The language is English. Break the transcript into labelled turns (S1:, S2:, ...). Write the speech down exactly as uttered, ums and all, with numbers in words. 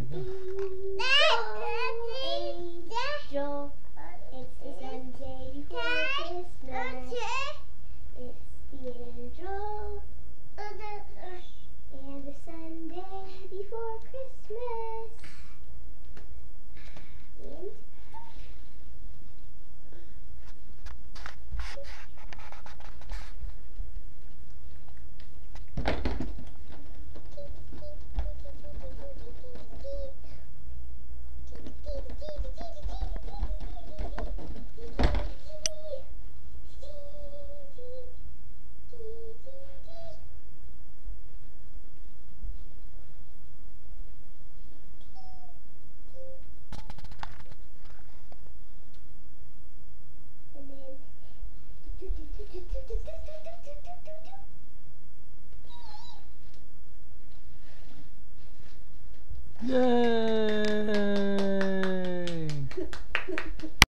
S1: Angel, it's the Sunday before Christmas. It's the angel, and the Sunday before Christmas. And
S2: Yay!